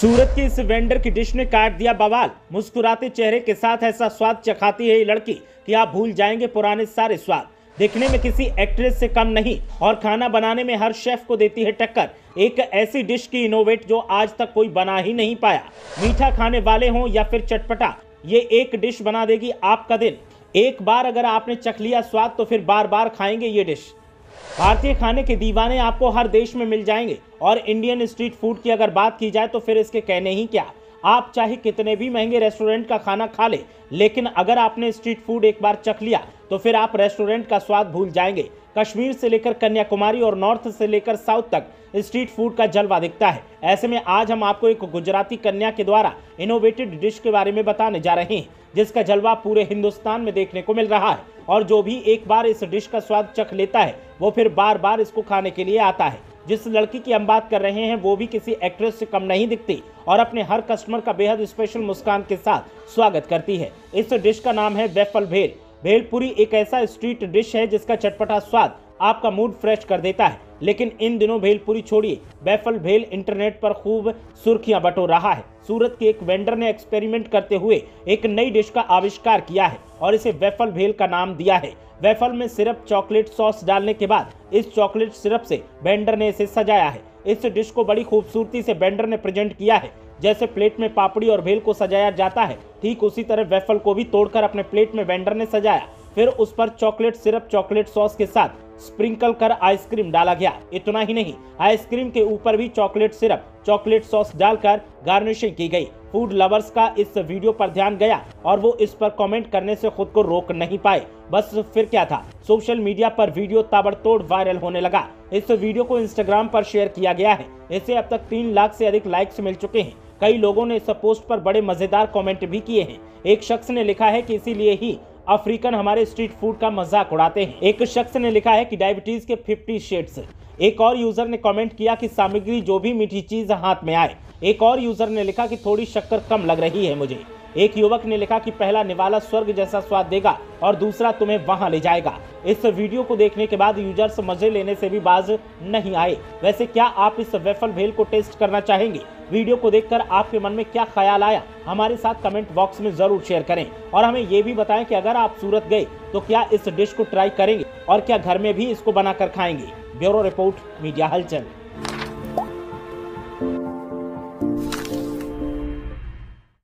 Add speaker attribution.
Speaker 1: सूरत की इस वेंडर की डिश ने काट दिया बवाल। मुस्कुराते चेहरे के साथ ऐसा स्वाद चखाती है ये लड़की कि आप भूल जाएंगे पुराने सारे स्वाद। दिखने में किसी एक्ट्रेस से कम नहीं और खाना बनाने में हर शेफ को देती है टक्कर। एक ऐसी डिश की इनोवेट जो आज तक कोई बना ही नहीं पाया। मीठा खाने वाले हों या फिर चटपटा, ये एक डिश बना देगी आपका दिन। एक बार अगर आपने चख लिया स्वाद तो फिर बार बार खाएंगे ये डिश। भारतीय खाने के दीवाने आपको हर देश में मिल जाएंगे और इंडियन स्ट्रीट फूड की अगर बात की जाए तो फिर इसके कहने ही क्या। आप चाहे कितने भी महंगे रेस्टोरेंट का खाना खा ले, लेकिन अगर आपने स्ट्रीट फूड एक बार चख लिया तो फिर आप रेस्टोरेंट का स्वाद भूल जाएंगे। कश्मीर से लेकर कन्याकुमारी और नॉर्थ से लेकर साउथ तक स्ट्रीट फूड का जलवा दिखता है। ऐसे में आज हम आपको एक गुजराती कन्या के द्वारा इनोवेटिव डिश के बारे में बताने जा रहे हैं, जिसका जलवा पूरे हिंदुस्तान में देखने को मिल रहा है। और जो भी एक बार इस डिश का स्वाद चख लेता है वो फिर बार बार इसको खाने के लिए आता है। जिस लड़की की हम बात कर रहे हैं वो भी किसी एक्ट्रेस से कम नहीं दिखती और अपने हर कस्टमर का बेहद स्पेशल मुस्कान के साथ स्वागत करती है। इस डिश का नाम है वेफल भेल। भेलपुरी एक ऐसा स्ट्रीट डिश है जिसका चटपटा स्वाद आपका मूड फ्रेश कर देता है। लेकिन इन दिनों भेलपुरी छोड़िए, वेफल भेल इंटरनेट पर खूब सुर्खियां बटोर रहा है। सूरत के एक वेंडर ने एक्सपेरिमेंट करते हुए एक नई डिश का आविष्कार किया है और इसे वेफल भेल का नाम दिया है। वेफल में सिर्फ चॉकलेट सॉस डालने के बाद इस चॉकलेट सिरप से वेंडर ने इसे सजाया है। इस डिश को बड़ी खूबसूरती से वेंडर ने प्रेजेंट किया है। जैसे प्लेट में पापड़ी और भेल को सजाया जाता है, ठीक उसी तरह वेफल को भी तोड़कर अपने प्लेट में वेंडर ने सजाया। फिर उस पर चॉकलेट सिरप चॉकलेट सॉस के साथ स्प्रिंकल कर आइसक्रीम डाला गया। इतना ही नहीं, आइसक्रीम के ऊपर भी चॉकलेट सिरप चॉकलेट सॉस डालकर गार्निशिंग की गई। फूड लवर्स का इस वीडियो पर ध्यान गया और वो इस पर कमेंट करने से खुद को रोक नहीं पाए। बस फिर क्या था, सोशल मीडिया पर वीडियो ताबड़तोड़ वायरल होने लगा। इस वीडियो को इंस्टाग्राम पर शेयर किया गया है। इसे अब तक 3 लाख से अधिक लाइक्स मिल चुके हैं। कई लोगों ने इस पोस्ट पर बड़े मजेदार कमेंट भी किए हैं। एक शख्स ने लिखा है कि इसीलिए ही अफ्रीकन हमारे स्ट्रीट फूड का मजाक उड़ाते हैं। एक शख्स ने लिखा है कि डायबिटीज के 50 शेड्स। एक और यूजर ने कमेंट किया कि सामग्री जो भी मीठी चीज हाथ में आए। एक और यूजर ने लिखा कि थोड़ी शक्कर कम लग रही है मुझे। एक युवक ने लिखा कि पहला निवाला स्वर्ग जैसा स्वाद देगा और दूसरा तुम्हें वहां ले जाएगा। इस वीडियो को देखने के बाद यूजर्स मजे लेने से भी बाज नहीं आए। वैसे क्या आप इस वेफल भेल को टेस्ट करना चाहेंगे? वीडियो को देखकर आपके मन में क्या ख्याल आया, हमारे साथ कमेंट बॉक्स में जरूर शेयर करें और हमें ये भी बताएं कि अगर आप सूरत गए तो क्या इस डिश को ट्राई करेंगे और क्या घर में भी इसको बनाकर खाएंगे। ब्यूरो रिपोर्ट, मीडिया हलचल।